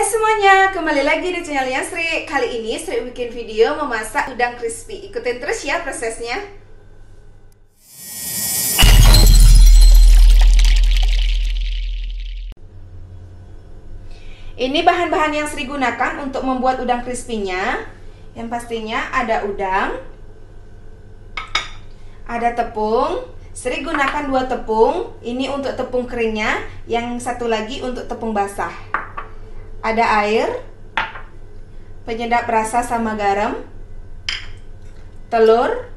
semuanya, kembali lagi di channelnya Sri. Kali ini Sri bikin video memasak udang crispy. Ikutin terus ya prosesnya. Ini bahan-bahan yang Sri gunakan untuk membuat udang crispy-nya. Yang pastinya ada udang, ada tepung. Sri gunakan 2 tepung. Ini untuk tepung keringnya, yang satu lagi untuk tepung basah. Ada air, penyedap rasa sama garam, telur,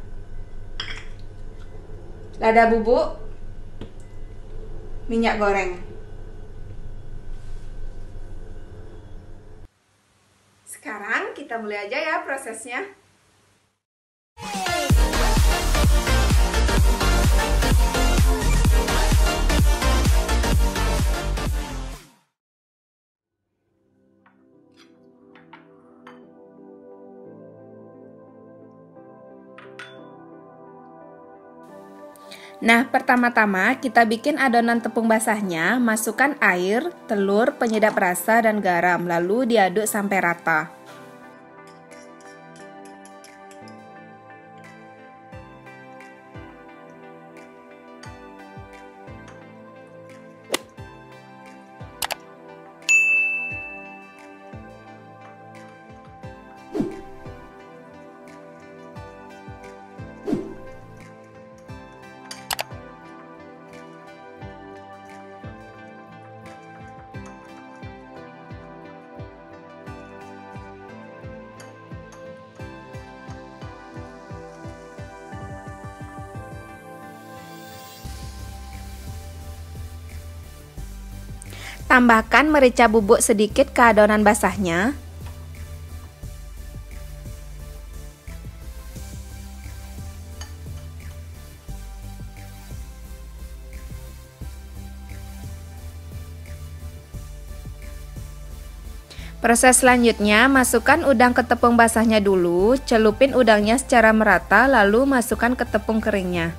lada bubuk, minyak goreng. Sekarang kita mulai aja ya prosesnya. Nah, pertama-tama kita bikin adonan tepung basahnya, masukkan air, telur, penyedap rasa, dan garam, lalu diaduk sampai rata. Tambahkan merica bubuk sedikit ke adonan basahnya. Proses selanjutnya, masukkan udang ke tepung basahnya dulu, celupin udangnya secara merata, lalu masukkan ke tepung keringnya.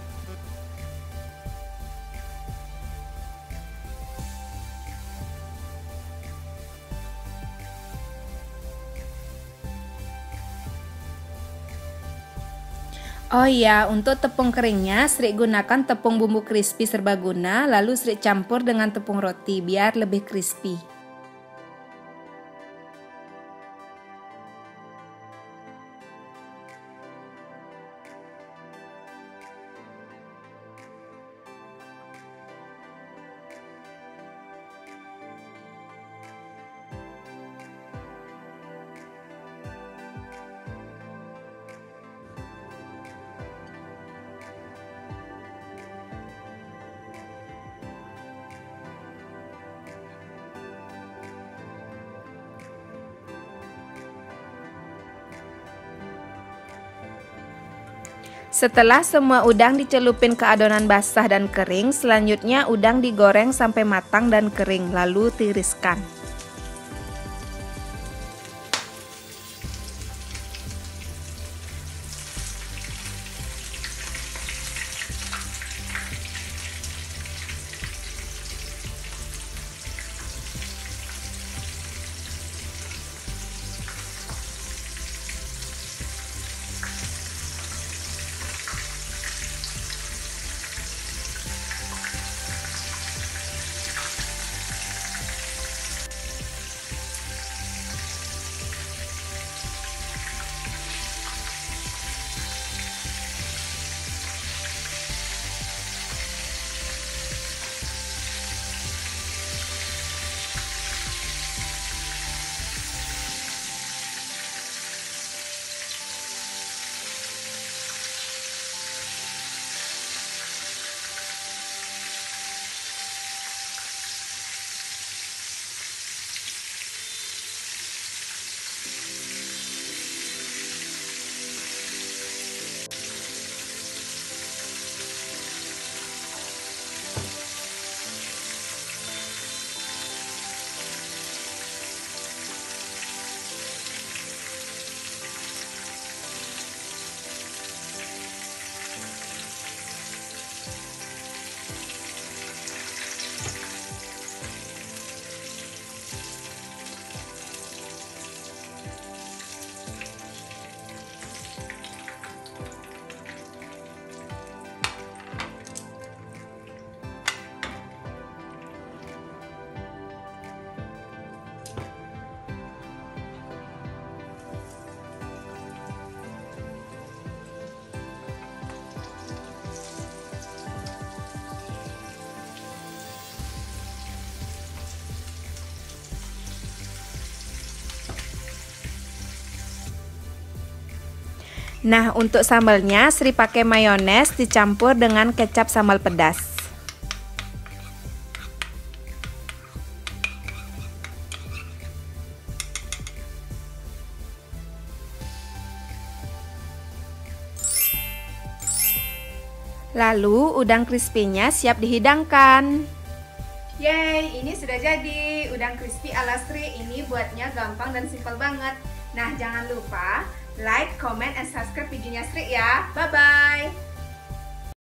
Oh iya, untuk tepung keringnya Sri gunakan tepung bumbu crispy serbaguna, lalu Sri campur dengan tepung roti biar lebih crispy. Setelah semua udang dicelupin ke adonan basah dan kering, selanjutnya udang digoreng sampai matang dan kering, lalu tiriskan. Nah, untuk sambalnya Sri pakai mayones dicampur dengan kecap sambal pedas. Lalu udang crispy-nya siap dihidangkan. Yeay, ini sudah jadi udang crispy ala Sri. Ini buatnya gampang dan simpel banget. Nah, jangan lupa like, comment, and subscribe videonya Sri ya. Bye-bye.